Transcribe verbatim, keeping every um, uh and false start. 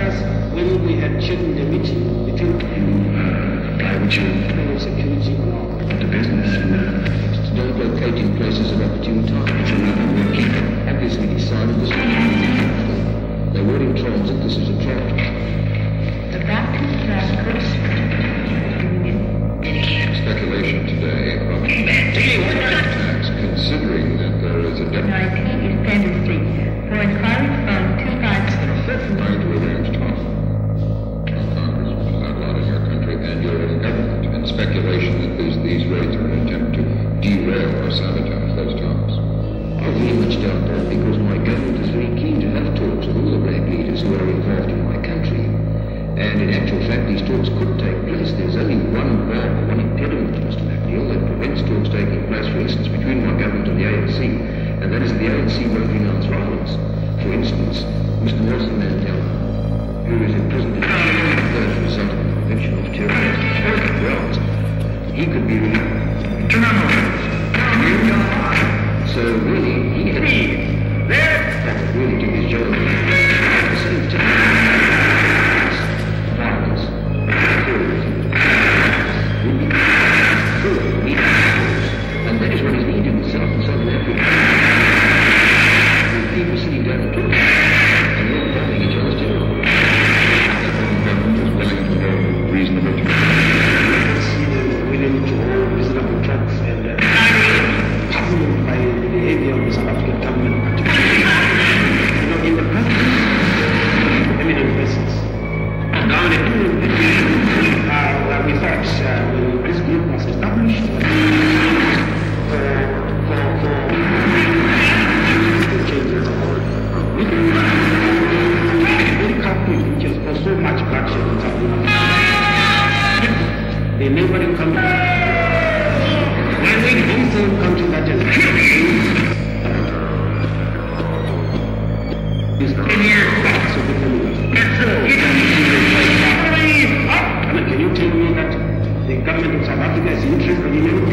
us when we had chairman the meeting between private security or the business and uh, don't locate in places of opportune time. It's another working. Obviously decided this was not. They were in transit, this is a trial. The Baptist Radicals Speculation today about tax, considering that there is a debt. is tendency for inquiries on two types of Trying to arrange talk on Congress, which is outlawed in your country, and your own government, and speculation that these, these raids are an attempt to derail or sabotage those talks. I very much doubt that, because my government is very keen to have talks with all the raid leaders who are involved in my country. And in actual fact, these talks could take place. There's only one bar, one impediment to Mister McNeil that prevents talks taking place, for instance, between my government and the A N C, and that is the A N C won't renounce violence. For instance, Mister Nelson Mandela, who is imprisoned as a result of the Convention of Terrorist grounds, he could be released. So really, he had that would really do his job. At the same time, violence, terrorism, would be full need and that is what is needed in South and Southern Africa. With people sitting down and talking, and not bombing each other's territory. The government is willing to hold reasonable let's see them willing to hold reasonable talks and uh, puzzled by the behavior of the South African government, particularly you know, in the presence of eminent persons. Now, the eminent persons uh, we thought uh, when this group was established for, for, for the changes of all. We can very countries which has caused so much bloodshed in South Africa. The neighboring country. When we also country that has is clear facts of the community. I mean, can you tell me that the government of South Africa is interested in